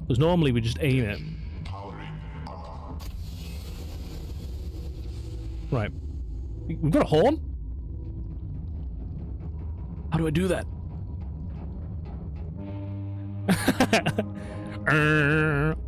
Because normally we just aim it. Right. We've got a horn? How do I do that?